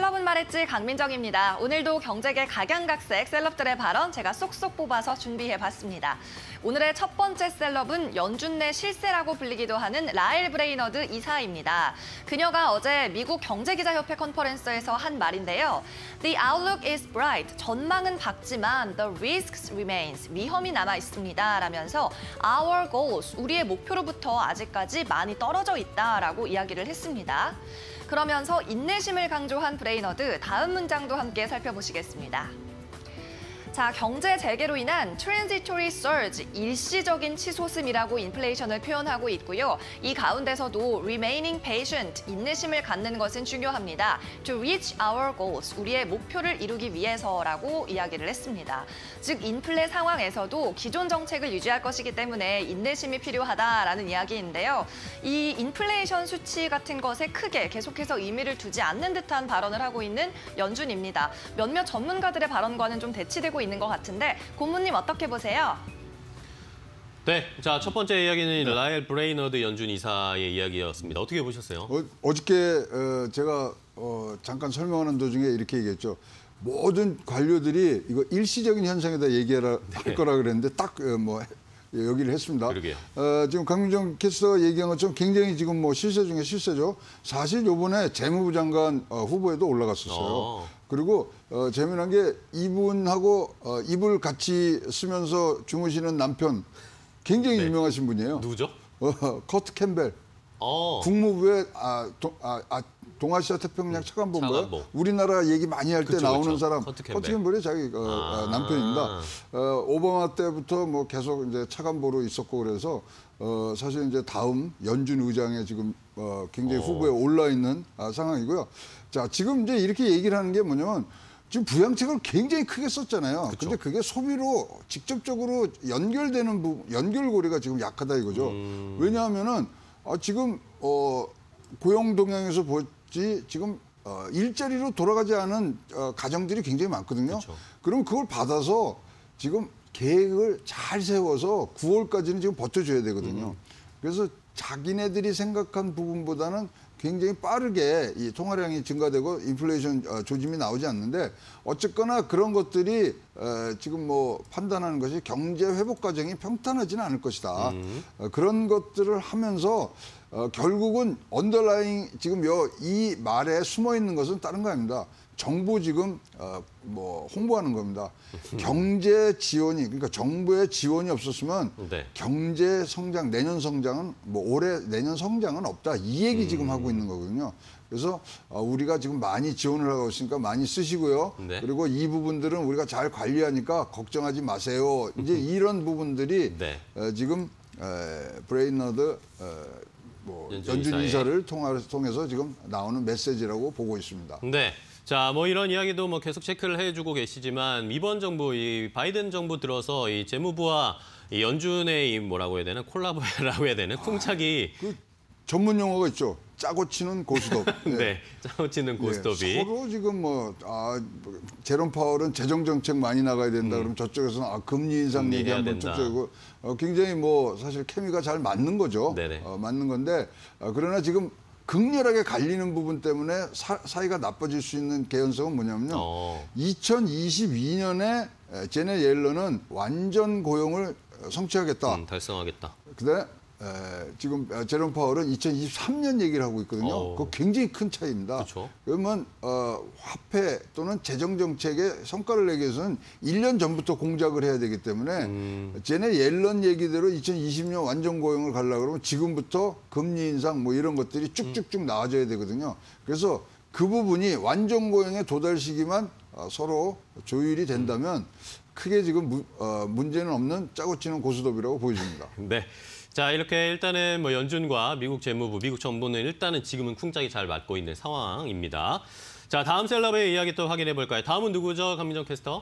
여러분 말했지 강민정입니다. 오늘도 경제계 각양각색 셀럽들의 발언 제가 쏙쏙 뽑아서 준비해봤습니다. 오늘의 첫 번째 셀럽은 연준내 실세라고 불리기도 하는 라엘 브레이너드 이사입니다. 그녀가 어제 미국 경제기자협회 컨퍼런스에서 한 말인데요. The outlook is bright. 전망은 밝지만 the risks remains. 위험이 남아 있습니다. 라면서 our goals, 우리의 목표로부터 아직까지 많이 떨어져 있다라고 이야기를 했습니다. 그러면서 인내심을 강조한 브레이너드, 다음 문장도 함께 살펴보시겠습니다. 자, 경제 재개로 인한 transitory surge, 일시적인 치솟음이라고 인플레이션을 표현하고 있고요. 이 가운데서도 remaining patient, 인내심을 갖는 것은 중요합니다. To reach our goals, 우리의 목표를 이루기 위해서라고 이야기를 했습니다. 즉, 인플레 상황에서도 기존 정책을 유지할 것이기 때문에 인내심이 필요하다라는 이야기인데요. 이 인플레이션 수치 같은 것에 크게 계속해서 의미를 두지 않는 듯한 발언을 하고 있는 연준입니다. 몇몇 전문가들의 발언과는 좀 대치되고 있는 것 같은데 고문님 어떻게 보세요? 네, 자, 첫 번째 이야기는 라엘 브레이너드 연준 이사의 이야기였습니다. 어떻게 보셨어요? 어저께 제가 잠깐 설명하는 도중에 이렇게 얘기했죠. 모든 관료들이 이거 일시적인 현상에다 얘기할 거라 그랬는데 딱 여기를 했습니다. 그러게요. 지금 강민정 캐스터가 얘기한 것처럼 굉장히 지금 실세 중에 실세죠. 사실 이번에 재무부 장관 후보에도 올라갔었어요. 그리고 재미난 게 이분하고 이불 같이 쓰면서 주무시는 남편 굉장히 유명하신 분이에요. 누구죠? 커트 캠벨. 국무부의 동아시아 태평양 차관보인가요? 우리나라 얘기 많이 할 때 나오는 사람. 커트 캠벨이 자기 남편입니다. 오바마 때부터 계속 이제 차관보로 있었고 그래서 사실 이제 다음 연준 의장에 지금 굉장히 후보에 올라 있는 상황이고요. 자, 지금 이제 이렇게 얘기를 하는 게 뭐냐면 지금 부양책을 굉장히 크게 썼잖아요. 근데 그게 소비로 직접적으로 연결되는 연결고리가 지금 약하다 이거죠. 왜냐하면은 지금 고용 동향에서 보지 지금 일자리로 돌아가지 않은 가정들이 굉장히 많거든요. 그럼 그걸 받아서 지금 계획을 잘 세워서 9월까지는 지금 버텨줘야 되거든요. 그래서 자기네들이 생각한 부분보다는 굉장히 빠르게 이 통화량이 증가되고 인플레이션 조짐이 나오지 않는데 어쨌거나 그런 것들이 지금 판단하는 것이 경제 회복 과정이 평탄하지는 않을 것이다. 그런 것들을 하면서 결국은 언더라잉 지금 이 말에 숨어 있는 것은 다른 거 아닙니다. 정부 지금 홍보하는 겁니다. 경제 지원이 그러니까 정부의 지원이 없었으면 경제 성장 내년 성장은 올해 내년 성장은 없다 이 얘기 지금 하고 있는 거거든요. 그래서 우리가 지금 많이 지원을 하고 있으니까 많이 쓰시고요. 그리고 이 부분들은 우리가 잘 관리하니까 걱정하지 마세요. 이제 이런 부분들이 지금 브레이너드 연준 이사를 통해서 지금 나오는 메시지라고 보고 있습니다. 네. 자, 이런 이야기도 계속 체크를 해주고 계시지만 이번 정부, 이 바이든 정부 들어서 이 재무부와 이 연준의 뭐라고 해야 되나 콜라보라고 해야 되나 쿵짝이 그 전문 용어가 있죠. 짜고 치는 고스톱. 네, 짜고 치는 고스톱이. 서로 지금 제롬 파월은 재정 정책 많이 나가야 된다. 그러면 저쪽에서는 금리 인상 얘기 한번 쭉쭉 굉장히 사실 케미가 잘 맞는 거죠. 맞는 건데 그러나 지금 극렬하게 갈리는 부분 때문에 사이가 나빠질 수 있는 개연성은 뭐냐면요. 2022년에 제넷 옐런은 완전 고용을 성취하겠다. 달성하겠다. 근데 지금 제롬 파월은 2023년 얘기를 하고 있거든요. 그거 굉장히 큰 차이입니다. 그러면 화폐 또는 재정 정책의 성과를 내기 위해서는 1년 전부터 공작을 해야 되기 때문에 제넷 옐런 얘기대로 2020년 완전 고용을 가려고 그러면 지금부터 금리 인상 이런 것들이 쭉쭉쭉 나와줘야 되거든요. 그래서 그 부분이 완전 고용에 도달 시기만 서로 조율이 된다면 크게 지금 문제는 없는 짜고 치는 고스톱이라고 보여집니다. 네. 자, 이렇게 일단은 연준과 미국 재무부, 미국 정부는 일단은 지금은 쿵짝이 잘 맞고 있는 상황입니다. 자, 다음 셀럽의 이야기 또 확인해 볼까요? 다음은 누구죠, 강민정 캐스터?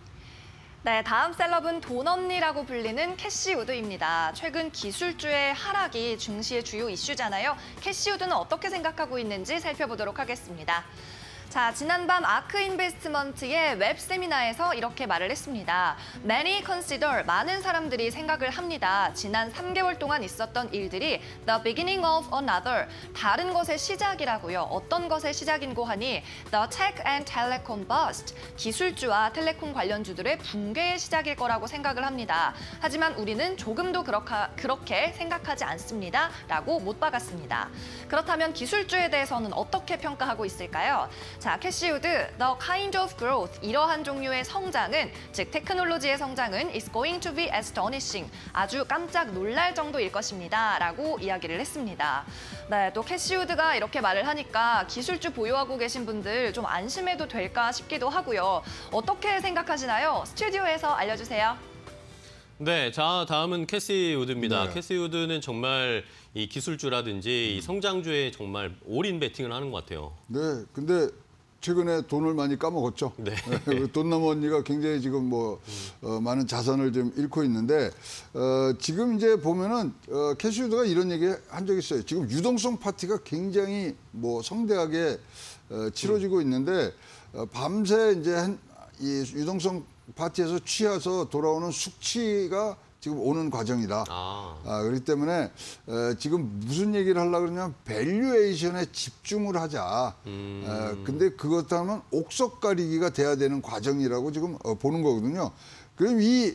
네, 다음 셀럽은 돈 언니라고 불리는 캐시 우드입니다. 최근 기술주의 하락이 증시의 주요 이슈잖아요. 캐시 우드는 어떻게 생각하고 있는지 살펴보도록 하겠습니다. 자, 지난밤 아크 인베스트먼트의 웹 세미나에서 이렇게 말을 했습니다. Many consider, 많은 사람들이 생각을 합니다. 지난 3개월 동안 있었던 일들이 the beginning of another, 다른 것의 시작이라고요. 어떤 것의 시작인고 하니 the tech and telecom bust, 기술주와 텔레콤 관련주들의 붕괴의 시작일 거라고 생각을 합니다. 하지만 우리는 조금도 그렇게 생각하지 않습니다. 라고 못 박았습니다. 그렇다면 기술주에 대해서는 어떻게 평가하고 있을까요? 자, 캐시우드, the kind of growth, 이러한 종류의 성장은, 즉 테크놀로지의 성장은 is going to be astonishing, 아주 깜짝 놀랄 정도일 것입니다. 라고 이야기를 했습니다. 네, 또 캐시우드가 이렇게 말을 하니까 기술주 보유하고 계신 분들 좀 안심해도 될까 싶기도 하고요. 어떻게 생각하시나요? 스튜디오에서 알려주세요. 네, 자 다음은 캐시 우드입니다. 네. 캐시 우드는 정말 이 기술주라든지 이 성장주에 정말 올인 베팅을 하는 것 같아요. 네, 근데 최근에 돈을 많이 까먹었죠. 네. 돈나무 언니가 굉장히 지금 많은 자산을 좀 잃고 있는데 지금 이제 보면은 캐시우드가 이런 얘기 한 적이 있어요. 지금 유동성 파티가 굉장히 성대하게 치러지고 있는데 밤새 이제 이 유동성 파티에서 취해서 돌아오는 숙취가 지금 오는 과정이다. 그렇기 때문에 지금 무슨 얘기를 하려고 그러냐면 밸류에이션에 집중을 하자. 근데 그것 하면 옥석 가리기가 돼야 되는 과정이라고 지금 보는 거거든요. 그럼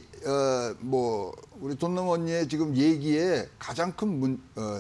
우리 돈나무 언니의 지금 얘기의 가장 큰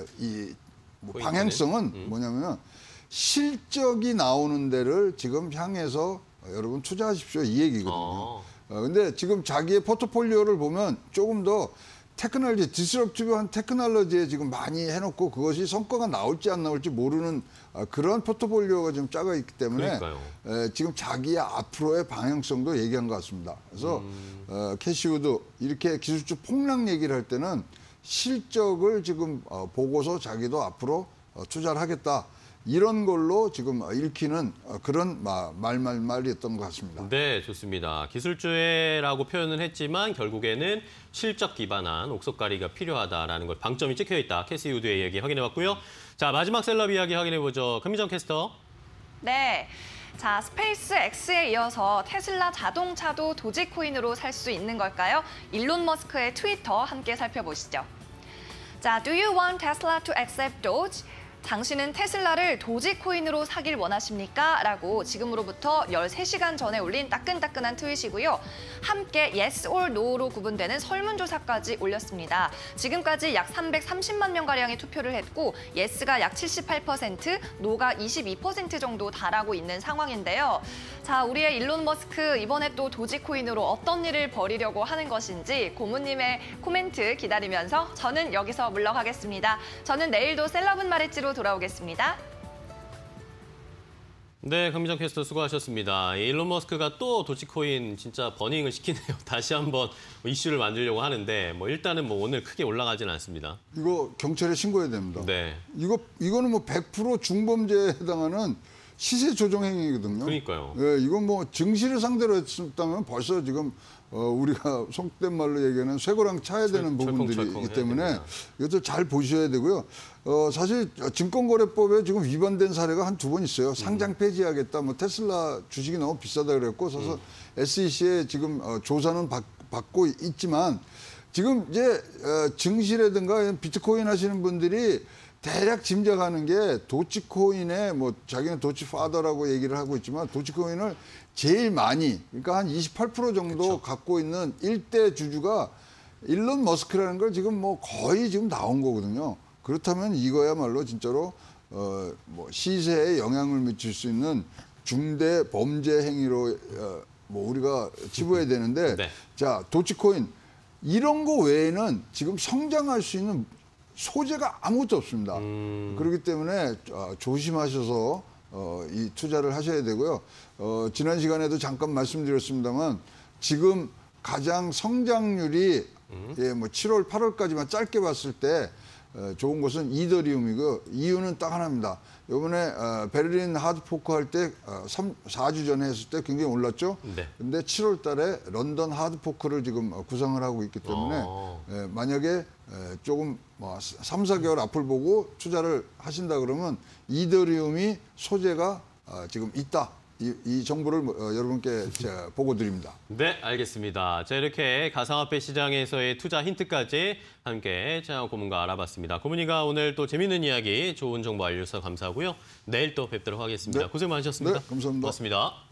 방향성은 뭐냐면 실적이 나오는 데를 지금 향해서 여러분 투자하십시오 이 얘기거든요. 근데 지금 자기의 포트폴리오를 보면 조금 더 테크놀로지, 디스럽티브한 테크놀로지에 지금 많이 해놓고 그것이 성과가 나올지 안 나올지 모르는 그런 포트폴리오가 지금 짜가 있기 때문에 지금 자기의 앞으로의 방향성도 얘기한 것 같습니다. 그래서 캐시우드 이렇게 기술주 폭락 얘기를 할 때는 실적을 지금 보고서 자기도 앞으로 투자를 하겠다. 이런 걸로 지금 읽히는 그런 말이었던 것 같습니다. 네, 좋습니다. 기술주라고 표현은 했지만 결국에는 실적 기반한 옥석가리가 필요하다라는 걸 방점이 찍혀 있다. 캐시 우드의 얘기 확인해봤고요. 자, 마지막 셀럽 이야기 확인해보죠. 강민정 캐스터. 네. 자, 스페이스 X에 이어서 테슬라 자동차도 도지코인으로 살 수 있는 걸까요? 일론 머스크의 트위터 함께 살펴보시죠. 자, Do you want Tesla to accept Doge? 당신은 테슬라를 도지코인으로 사길 원하십니까? 라고 지금으로부터 13시간 전에 올린 따끈따끈한 트윗이고요. 함께 yes or no로 구분되는 설문조사까지 올렸습니다. 지금까지 약 330만 명가량이 투표를 했고 yes가 약 78%, no가 22% 정도 달하고 있는 상황인데요. 자, 우리의 일론 머스크 이번에 또 도지코인으로 어떤 일을 벌이려고 하는 것인지 고모님의 코멘트 기다리면서 저는 여기서 물러가겠습니다. 저는 내일도 셀럽은 말했지로 돌아오겠습니다. 네, 강민정 캐스터 수고하셨습니다. 일론 머스크가 또 도지코인 진짜 버닝을 시키네요. 다시 한번 이슈를 만들려고 하는데 일단은 오늘 크게 올라가지는 않습니다. 이거 경찰에 신고해야 됩니다. 네. 이거는 100% 중범죄에 해당하는 시세 조정 행위거든요. 그러니까요. 예, 이건 증시를 상대로 했다면 벌써 지금 우리가 속된 말로 얘기하는 쇠고랑 차야 되는 부분들이기 때문에 이것도 잘 보셔야 되고요. 사실 증권거래법에 지금 위반된 사례가 한 2번 있어요. 상장 폐지하겠다. 테슬라 주식이 너무 비싸다 그랬고, 그래서 SEC에 지금 조사는 받고 있지만 지금 이제 증시라든가 비트코인 하시는 분들이 대략 짐작하는 게 도치코인에 자기는 도치파더라고 얘기를 하고 있지만 도치코인을 제일 많이, 그러니까 한 28% 정도 그쵸. 갖고 있는 일대 주주가 일론 머스크라는 걸 지금 거의 지금 나온 거거든요. 그렇다면 이거야말로 진짜로 시세에 영향을 미칠 수 있는 중대 범죄 행위로 우리가 치부해야 되는데 네. 자, 도치코인 이런 거 외에는 지금 성장할 수 있는 소재가 아무것도 없습니다. 그렇기 때문에 조심하셔서 이 투자를 하셔야 되고요. 지난 시간에도 잠깐 말씀드렸습니다만 지금 가장 성장률이 7월, 8월까지만 짧게 봤을 때 좋은 것은 이더리움이고 이유는 딱 하나입니다. 이번에 베를린 하드포크 할 때 4주 전에 했을 때 굉장히 올랐죠. 네. 근데 7월 달에 런던 하드포크를 지금 구상을 하고 있기 때문에 만약에 조금 3, 4개월 앞을 보고 투자를 하신다 그러면 이더리움이 소재가 지금 있다. 이 정보를 여러분께 보고 드립니다. 네, 알겠습니다. 자, 이렇게 가상화폐 시장에서의 투자 힌트까지 함께 최양호 고문과 알아봤습니다. 고문이가 오늘 또 재밌는 이야기, 좋은 정보 알려주셔서 감사하고요. 내일 또 뵙도록 하겠습니다. 네. 고생 많으셨습니다. 네, 감사합니다. 고맙습니다.